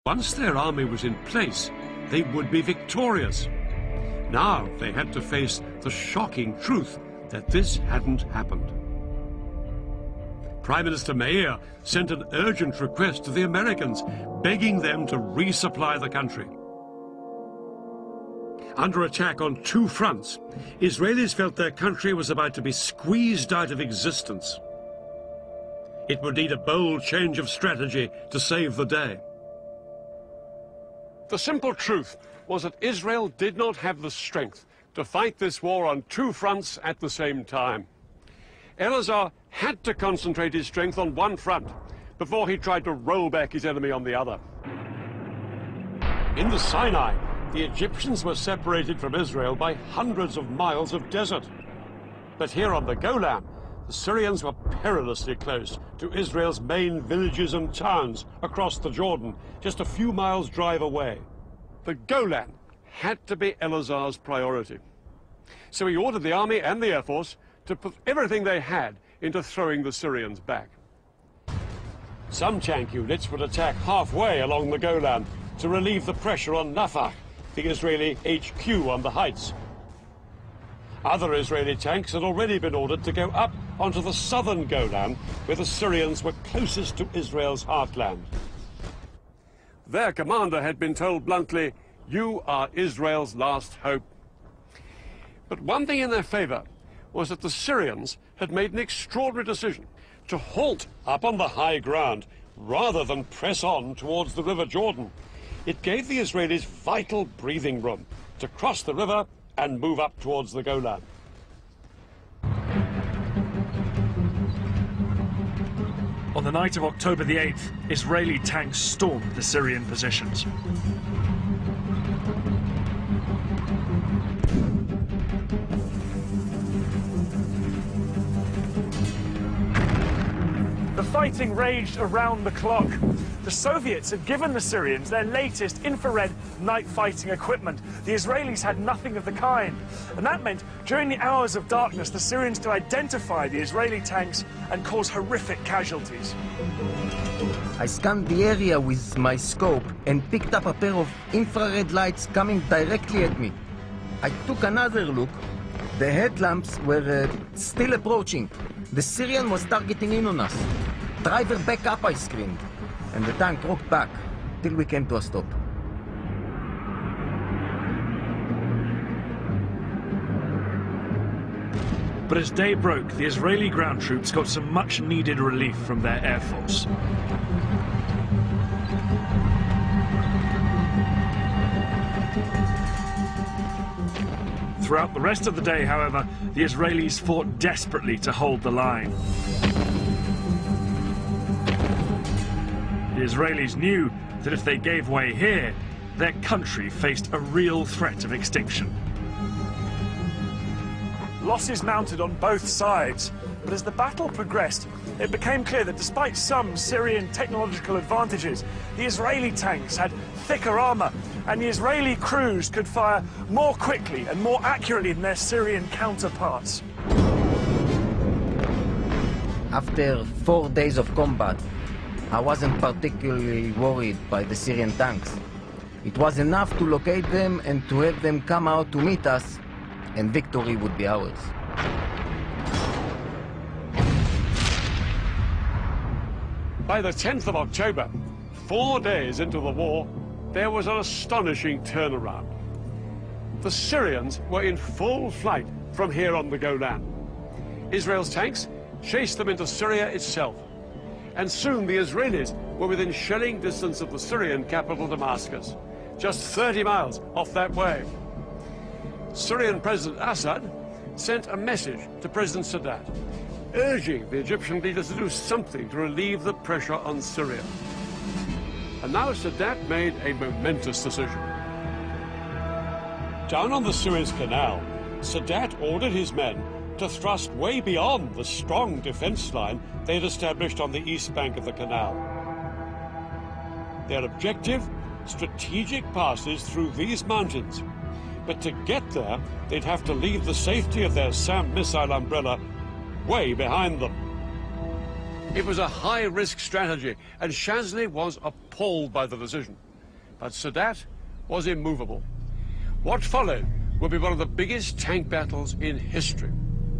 once their army was in place, they would be victorious. Now they had to face the shocking truth that this hadn't happened. Prime Minister Meir sent an urgent request to the Americans, begging them to resupply the country. Under attack on two fronts, Israelis felt their country was about to be squeezed out of existence. It would need a bold change of strategy to save the day. The simple truth was that Israel did not have the strength to fight this war on two fronts at the same time. Elazar had to concentrate his strength on one front before he tried to roll back his enemy on the other. In the Sinai, the Egyptians were separated from Israel by hundreds of miles of desert. But here on the Golan, the Syrians were perilously close to Israel's main villages and towns across the Jordan, just a few miles' drive away. The Golan had to be Elazar's priority. So he ordered the army and the air force to put everything they had into throwing the Syrians back. Some tank units would attack halfway along the Golan to relieve the pressure on Nafah, the Israeli HQ on the heights. Other Israeli tanks had already been ordered to go up onto the southern Golan, where the Syrians were closest to Israel's heartland. Their commander had been told bluntly, "You are Israel's last hope." But one thing in their favor was that the Syrians had made an extraordinary decision to halt up on the high ground rather than press on towards the River Jordan. It gave the Israelis vital breathing room to cross the river and move up towards the Golan. On the night of October the 8th, Israeli tanks stormed the Syrian positions. The fighting raged around the clock. The Soviets had given the Syrians their latest infrared night fighting equipment. The Israelis had nothing of the kind. And that meant during the hours of darkness, the Syrians could identify the Israeli tanks and cause horrific casualties. I scanned the area with my scope and picked up a pair of infrared lights coming directly at me. I took another look. The headlamps were still approaching. The Syrian was targeting in on us. "Driver, back up," I screamed. And the tank rocked back till we came to a stop. But as day broke, the Israeli ground troops got some much-needed relief from their air force. Throughout the rest of the day, however, the Israelis fought desperately to hold the line. The Israelis knew that if they gave way here, their country faced a real threat of extinction. Losses mounted on both sides, but as the battle progressed, it became clear that despite some Syrian technological advantages, the Israeli tanks had thicker armor, and the Israeli crews could fire more quickly and more accurately than their Syrian counterparts. After 4 days of combat, I wasn't particularly worried by the Syrian tanks. It was enough to locate them and to have them come out to meet us, and victory would be ours. By the 10th of October, 4 days into the war, there was an astonishing turnaround. The Syrians were in full flight from here on the Golan. Israel's tanks chased them into Syria itself. And soon the Israelis were within shelling distance of the Syrian capital, Damascus, just 30 miles off that way. Syrian President Assad sent a message to President Sadat, urging the Egyptian leaders to do something to relieve the pressure on Syria. And now Sadat made a momentous decision. Down on the Suez Canal, Sadat ordered his men to thrust way beyond the strong defense line they'd established on the east bank of the canal. Their objective, strategic passes through these mountains. But to get there, they'd have to leave the safety of their SAM missile umbrella way behind them. It was a high-risk strategy, and Shazli was appalled by the decision. But Sadat was immovable. What followed will be one of the biggest tank battles in history.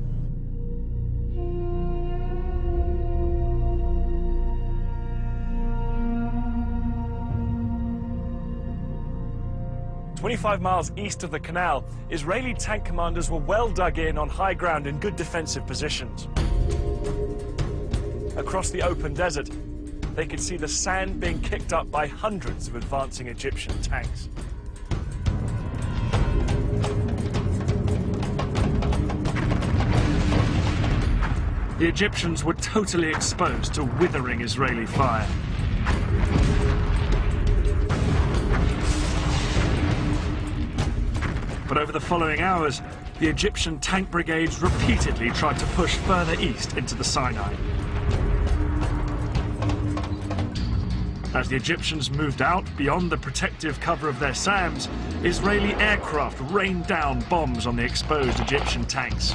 "25 miles east of the canal, Israeli tank commanders were well dug in on high ground in good defensive positions. Across the open desert, they could see the sand being kicked up by hundreds of advancing Egyptian tanks. The Egyptians were totally exposed to withering Israeli fire. But over the following hours, the Egyptian tank brigades repeatedly tried to push further east into the Sinai. As the Egyptians moved out beyond the protective cover of their SAMs, Israeli aircraft rained down bombs on the exposed Egyptian tanks.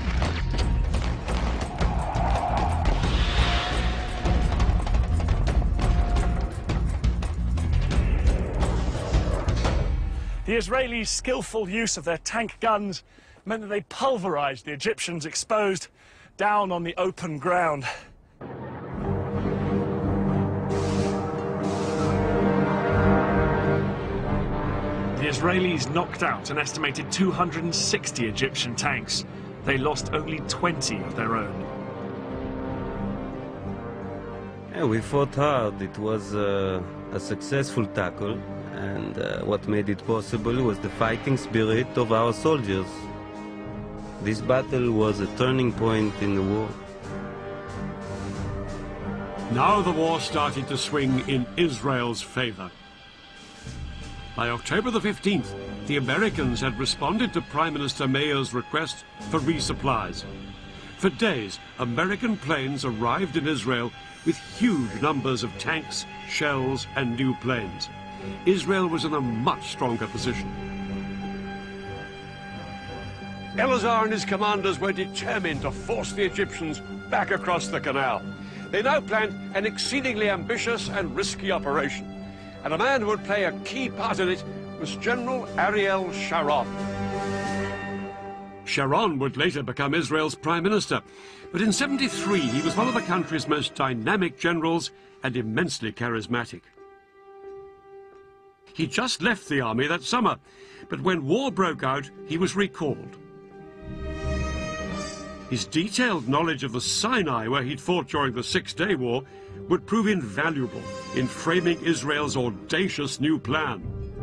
The Israelis' skillful use of their tank guns meant that they pulverized the Egyptians exposed down on the open ground. The Israelis knocked out an estimated 260 Egyptian tanks. They lost only 20 of their own. Yeah, we fought hard. It was a successful tackle. And what made it possible was the fighting spirit of our soldiers. This battle was a turning point in the war. Now the war started to swing in Israel's favor. By October the 15th, the Americans had responded to Prime Minister Meir's request for resupplies. For days, American planes arrived in Israel with huge numbers of tanks, shells, and new planes. Israel was in a much stronger position. Elazar and his commanders were determined to force the Egyptians back across the canal. They now planned an exceedingly ambitious and risky operation, and a man who would play a key part in it was General Ariel Sharon. Sharon would later become Israel's prime minister, but in '73 he was one of the country's most dynamic generals and immensely charismatic. He just left the army that summer, but when war broke out, he was recalled. His detailed knowledge of the Sinai, where he'd fought during the Six-Day War, would prove invaluable in framing Israel's audacious new plan.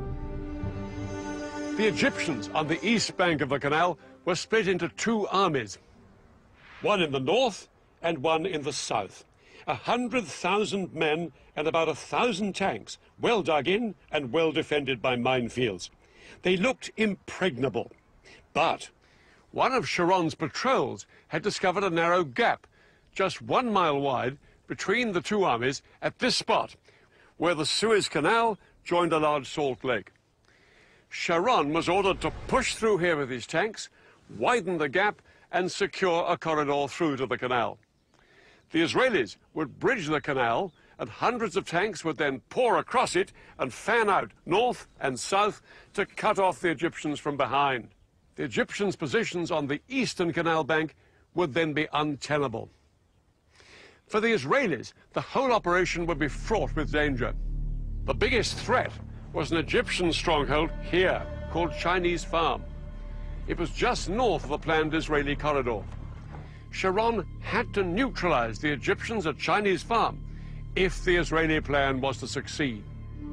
The Egyptians on the east bank of the canal were split into two armies, one in the north and one in the south. 100,000 men and about 1,000 tanks, well dug in and well defended by minefields. They looked impregnable. But one of Sharon's patrols had discovered a narrow gap, just 1 mile wide, between the two armies at this spot, where the Suez Canal joined a large salt lake. Sharon was ordered to push through here with his tanks, widen the gap, and secure a corridor through to the canal. The Israelis would bridge the canal, and hundreds of tanks would then pour across it and fan out north and south to cut off the Egyptians from behind. The Egyptians' positions on the eastern canal bank would then be untenable. For the Israelis, the whole operation would be fraught with danger. The biggest threat was an Egyptian stronghold here, called Chinese Farm. It was just north of the planned Israeli corridor. Sharon had to neutralize the Egyptians at Chinese Farm if the Israeli plan was to succeed.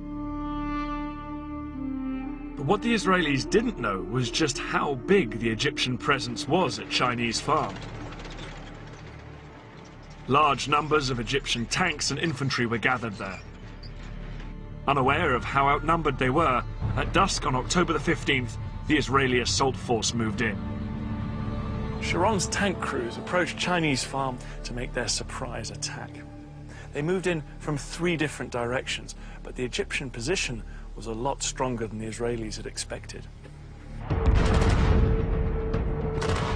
But what the Israelis didn't know was just how big the Egyptian presence was at Chinese Farm. Large numbers of Egyptian tanks and infantry were gathered there. Unaware of how outnumbered they were, at dusk on October the 15th, the Israeli assault force moved in. Sharon's tank crews approached Chinese Farm to make their surprise attack. They moved in from 3 different directions, but the Egyptian position was a lot stronger than the Israelis had expected.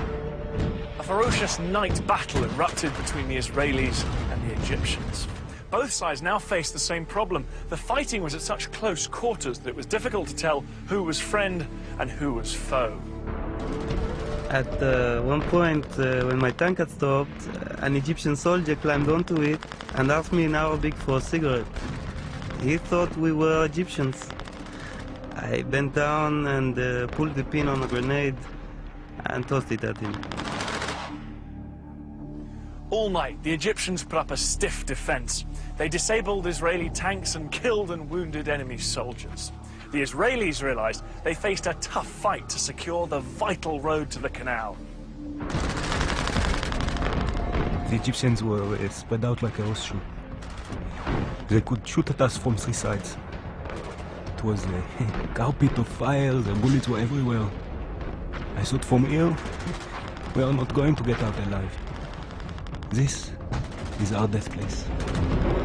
A ferocious night battle erupted between the Israelis and the Egyptians. Both sides now faced the same problem. The fighting was at such close quarters that it was difficult to tell who was friend and who was foe. At one point, when my tank had stopped, an Egyptian soldier climbed onto it and asked me in Arabic for a cigarette. He thought we were Egyptians. I bent down and pulled the pin on a grenade and tossed it at him. All night, the Egyptians put up a stiff defense. They disabled Israeli tanks and killed and wounded enemy soldiers. The Israelis realized they faced a tough fight to secure the vital road to the canal. The Egyptians were spread out like a horseshoe. They could shoot at us from 3 sides. It was a carpet of fire, the bullets were everywhere. I thought, from here, we are not going to get out alive. This is our death place.